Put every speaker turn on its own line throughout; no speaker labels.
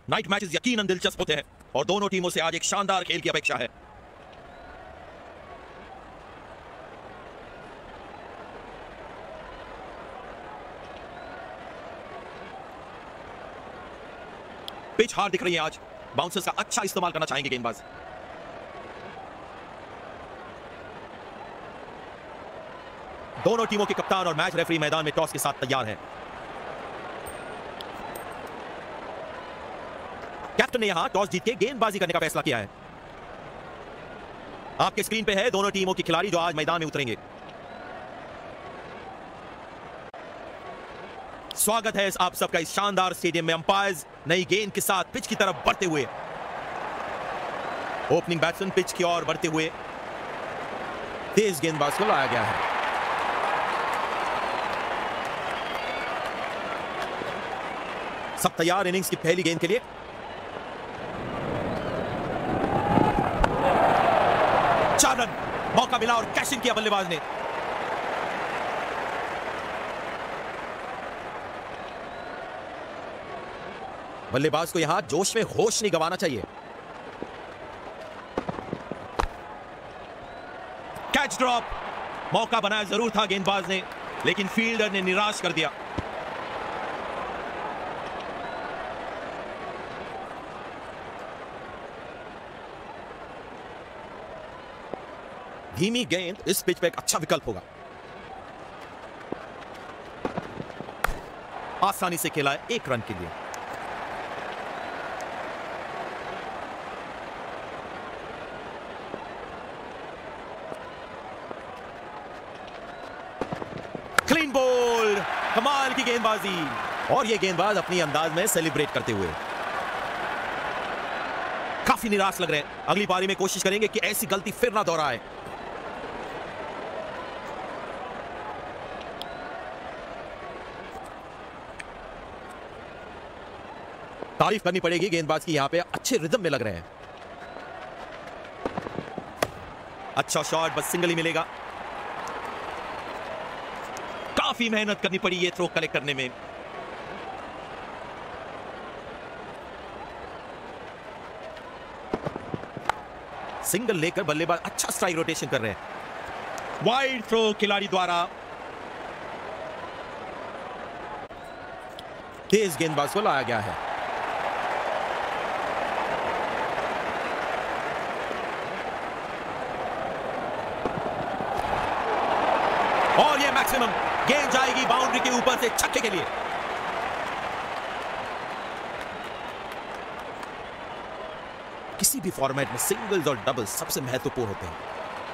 Night matches यकीनन दिलचस्प होते हैं और दोनों टीमों से आज एक शानदार खेल की अपेक्षा है। पिच हार्ड दिख रही है आज। बाउंसर्स का अच्छा इस्तेमाल करना चाहेंगे गेंदबाज। दोनों टीमों के कप्तान और मैच रेफरी मैदान में टॉस के साथ तैयार हैं। कैप्टन ने यहां टॉस जीत के गेंदबाजी करने का फैसला किया है। आपके स्क्रीन पे है दोनों टीमों के खिलाड़ी जो आज मैदान में उतरेंगे। स्वागत है आप सबका इस शानदार स्टेडियम में। अंपायर्स नई गेंद के साथ पिच की तरफ बढ़ते हुए, ओपनिंग बैट्समैन पिच की ओर बढ़ते हुए तेज गेंदबाज को लाया गया है। सब तैयार इनिंग्स की पहली गेंद के लिए। चार रन, मौका मिला और कैच इन किया बल्लेबाज ने। बल्लेबाज को यहां जोश में होश नहीं गंवाना चाहिए। कैच ड्रॉप, मौका बनाया जरूर था गेंदबाज ने, लेकिन फील्डर ने निराश कर दिया। धीमी गेंद इस पिच पे एक अच्छा विकल्प होगा। आसानी से खेला है 1 रन के लिए। क्लीन बॉल, कमाल की गेंदबाजी, और ये गेंदबाज अपनी अंदाज में सेलिब्रेट करते हुए काफी निराश लग रहे हैं। अगली पारी में कोशिश करेंगे कि ऐसी गलती फिर ना दोहराए। तारीफ करनी पड़ेगी गेंदबाज की, यहां पे अच्छे रिदम में लग रहे हैं। अच्छा शॉट, बस सिंगल ही मिलेगा। काफी मेहनत करनी पड़ी ये थ्रो कलेक्ट करने में। सिंगल लेकर बल्लेबाज अच्छा स्ट्राइक रोटेशन कर रहे हैं। वाइड थ्रो खिलाड़ी द्वारा। तेज गेंदबाज को लाया गया है। और ये मैक्सिमम, गेंद जाएगी बाउंड्री के ऊपर से छक्के के लिए। किसी भी फॉर्मेट में सिंगल्स और डबल्स सबसे महत्वपूर्ण होते हैं।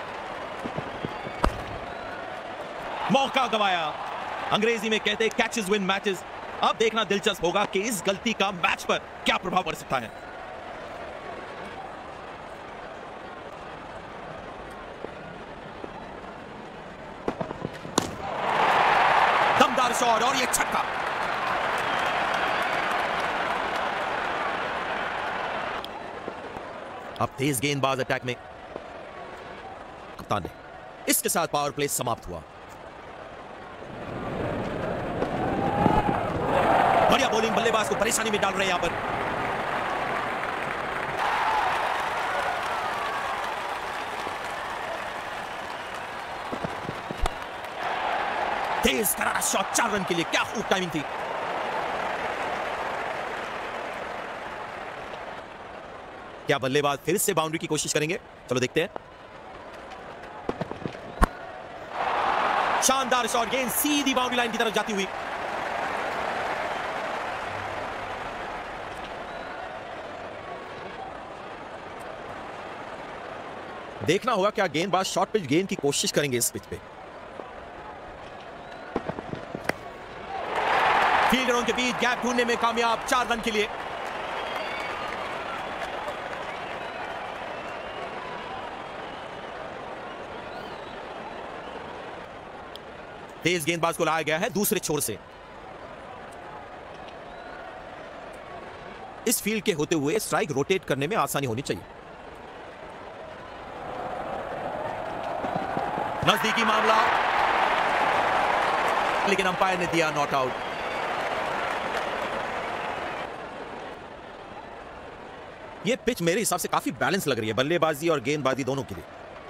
मौका गवाया। अंग्रेजी में कहते हैं कैचेस विन मैचेस। अब देखना दिलचस्प होगा कि इस गलती का मैच पर क्या प्रभाव पड़ सकता है। दमदार शॉट और ये छक्का। अब तेज गेंदबाज अटैक में। कप्तान ने इसके साथ पावर प्ले समाप्त हुआ। बढ़िया बॉलिंग, बल्लेबाज को परेशानी में डाल रहे हैं यहां पर। तेज करारा शॉट 4 रन के लिए। क्या खूब टाइमिंग थी। क्या बल्लेबाज फिर से बाउंड्री की कोशिश करेंगे? चलो देखते हैं। शानदार शॉट, गेंद सीधी बाउंड्री लाइन की तरफ जाती हुई। देखना होगा क्या गेंदबाज शॉर्ट पिच गेंद की कोशिश करेंगे इस पिच पे। फील्डरों के बीच गैप ढूंढने में कामयाब 4 रन के लिए। तेज गेंदबाज को लाया गया है दूसरे छोर से। इस फील्ड के होते हुए स्ट्राइक रोटेट करने में आसानी होनी चाहिए। नजदीकी मामला, लेकिन अंपायर ने दिया नॉट आउट। ये पिच मेरे हिसाब से काफी बैलेंस लग रही है बल्लेबाजी और गेंदबाजी दोनों के लिए।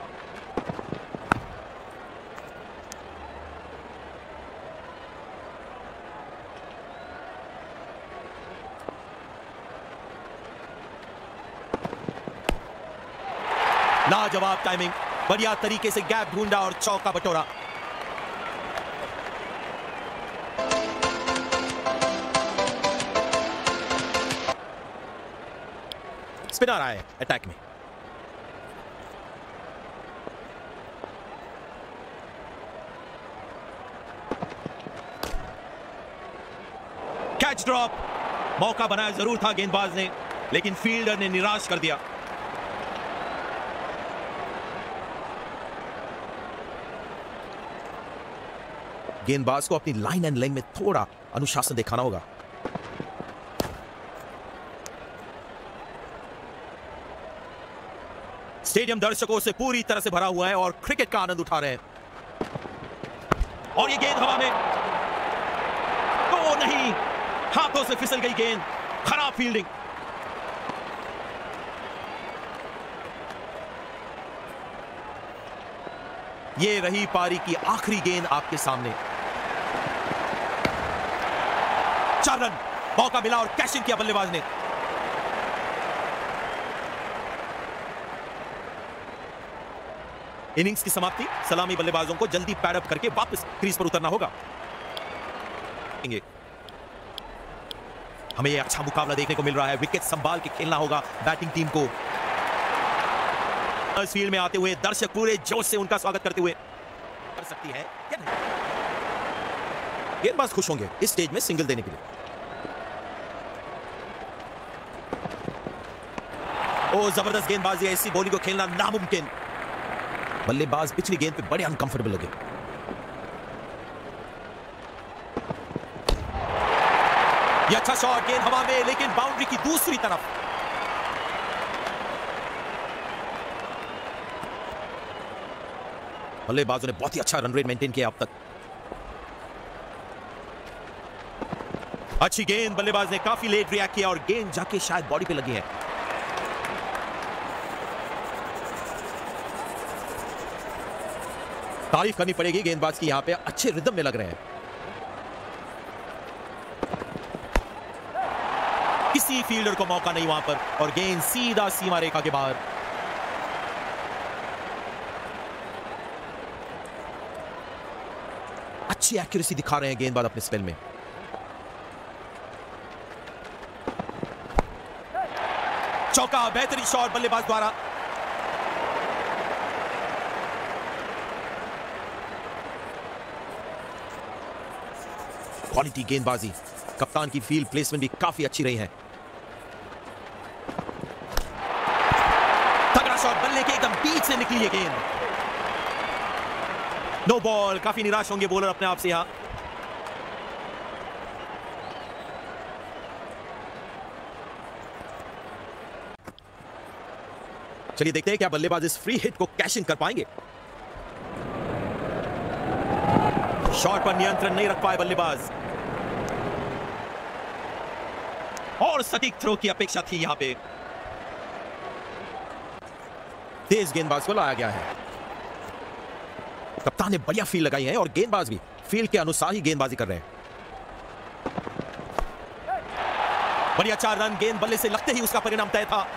लाजवाब टाइमिंग, बढ़िया तरीके से गैप ढूंढा और चौका बटोरा। स्पिनर आए अटैक में। कैच ड्रॉप, मौका बनाया जरूर था गेंदबाज ने, लेकिन फील्डर ने निराश कर दिया। गेंदबाज को अपनी लाइन एंड लेंथ में थोड़ा अनुशासन दिखाना होगा। स्टेडियम दर्शकों से पूरी तरह से भरा हुआ है और क्रिकेट का आनंद उठा रहे हैं। और ये गेंद हवा में, तो नहीं, हाथों से फिसल गई गेंद। खराब फील्डिंग। ये रही पारी की आखिरी गेंद आपके सामने। 4 रन, मौका मिला और कैश इन किया बल्लेबाज ने। इनिंग्स की समाप्ति। सलामी बल्लेबाजों को जल्दी पैडअप करके वापस क्रीज पर उतरना होगा। हमें यह अच्छा मुकाबला देखने को मिल रहा है। विकेट संभाल के खेलना होगा बैटिंग टीम को। इस फील्ड में आते हुए दर्शक पूरे जोश से उनका स्वागत करते हुए कर सकती है या नहीं। गेंदबाज खुश होंगे इस स्टेज में सिंगल देने के लिए। ओ जबरदस्त गेंदबाजी, ऐसी बॉलिंग को खेलना नामुमकिन। बल्लेबाज पिछली गेंद पे बड़े अनकंफर्टेबल लगे। ये अच्छा शॉट, गेंद हवा में, लेकिन बाउंड्री की दूसरी तरफ। बल्लेबाजों ने बहुत ही अच्छा रन रेट मेंटेन किया अब तक। अच्छी गेंद, बल्लेबाज ने काफी लेट रिएक्ट किया और गेंद जाके शायद बॉडी पे लगी है। तारीफ करनी पड़ेगी गेंदबाज की, यहां पे अच्छे रिदम में लग रहे हैं। किसी फील्डर को मौका नहीं वहां पर और गेंद सीधा सीमा रेखा के बाहर। अच्छी एक्यूरेसी दिखा रहे हैं गेंदबाज अपने स्पेल में। चौका, बेहतरीन शॉट बल्लेबाज द्वारा। क्वालिटी गेंदबाजी, कप्तान की फील्ड प्लेसमेंट भी काफी अच्छी रही है। तगड़ा शॉट, बल्ले के एकदम बीच से निकली है गेंद। No ball. काफी निराश होंगे बॉलर अपने आप से यहां। चलिए देखते हैं क्या बल्लेबाज इस फ्री हिट को कैश इन कर पाएंगे। शॉट पर नियंत्रण नहीं रख पाए बल्लेबाज और सटीक थ्रो की अपेक्षा थी यहां पे। तेज गेंदबाज को लाया गया है। कप्तान ने बढ़िया फील्ड लगाई है और गेंदबाज भी फील्ड के अनुसार ही गेंदबाजी कर रहे हैं। बढ़िया 4 रन, गेंद बल्ले से लगते ही उसका परिणाम तय था।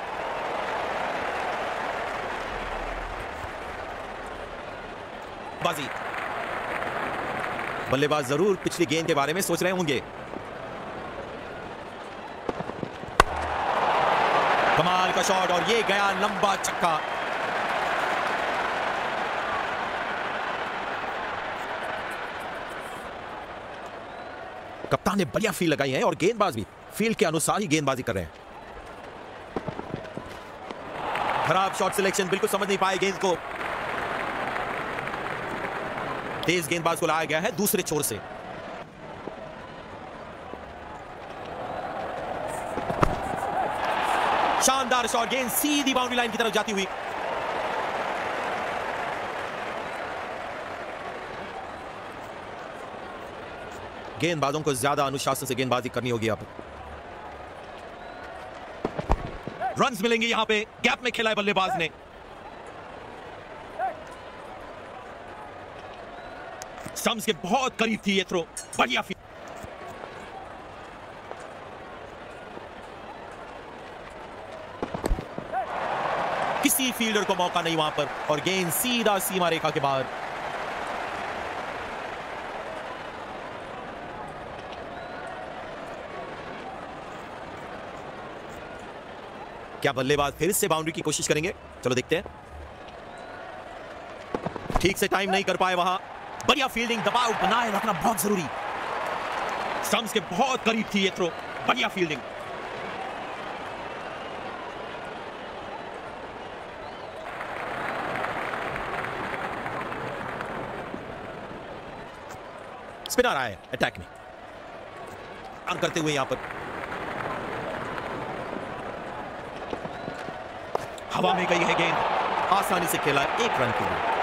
बाजी, बल्लेबाज जरूर पिछली गेंद के बारे में सोच रहे होंगे। कमाल का शॉट और ये गया लंबा छक्का। कप्तान ने बढ़िया फील्ड लगाई है और गेंदबाज भी फील्ड के अनुसार ही गेंदबाजी कर रहे हैं। खराब शॉट सिलेक्शन, बिल्कुल समझ नहीं पाए गेंद को। तेज गेंदबाज को लाया गया है दूसरे छोर से। शानदार शॉट, गेंद सीधी बाउंड्री लाइन की तरफ जाती हुई। गेंदबाजों को ज्यादा अनुशासन से गेंदबाजी करनी होगी अब। रन्स मिलेंगे यहां पे, गैप में खेला है बल्लेबाज ने। स्टंप्स के बहुत करीब थी ये थ्रो, बढ़िया फील्ड। किसी फील्डर को मौका नहीं वहां पर और गेंद सीधा सीमा रेखा के बाहर। क्या बल्लेबाज फिर से बाउंड्री की कोशिश करेंगे? चलो देखते हैं। ठीक से टाइम नहीं कर पाए वहां। बढ़िया फील्डिंग, दबाव बनाए रखना बहुत जरूरी। स्टंप्स के बहुत करीब थी ये थ्रो, बढ़िया फील्डिंग। स्पिनर आया अटैक में काम करते हुए यहां पर। हवा में गई है गेंद, आसानी से खेला 1 रन के लिए।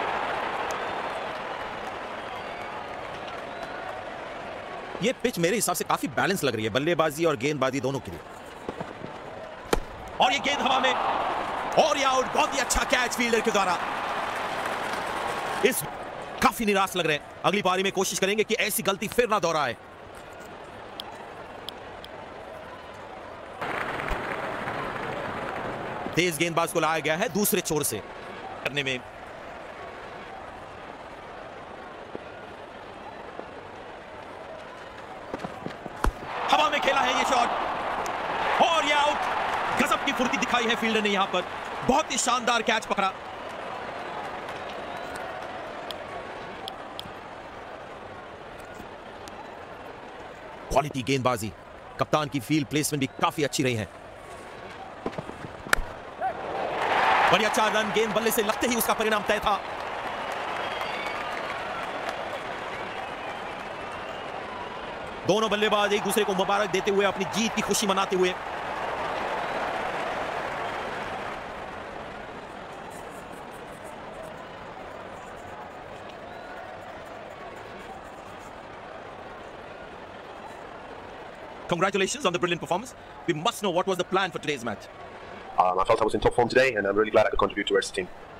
ये पिच मेरे हिसाब से काफी बैलेंस लग रही है बल्लेबाजी और गेंदबाजी दोनों के लिए। और ये गेंद हवा में और ये आउट। बहुत ही अच्छा कैच फील्डर के द्वारा। इस काफी निराश लग रहे हैं। अगली पारी में कोशिश करेंगे कि ऐसी गलती फिर ना दोहराए। तेज गेंदबाज को लाया गया है दूसरे छोर से करने में। हवा में खेला है ये शॉट और ये आउट। गजब की फुर्ती दिखाई है फील्डर ने यहां पर, बहुत ही शानदार कैच पकड़ा। क्वालिटी गेंदबाजी, कप्तान की फील्ड प्लेसमेंट भी काफी अच्छी रही है। बढ़िया 4 रन, गेंद बल्ले से लगते ही उसका परिणाम तय था। दोनों बल्लेबाज एक दूसरे को मुबारक देते हुए अपनी जीत की खुशी मनाते हुए। Congratulations on the brilliant performance. We must know what was the plan for today's match.
I felt I was in top form today and I'm really glad I could contribute towards the team.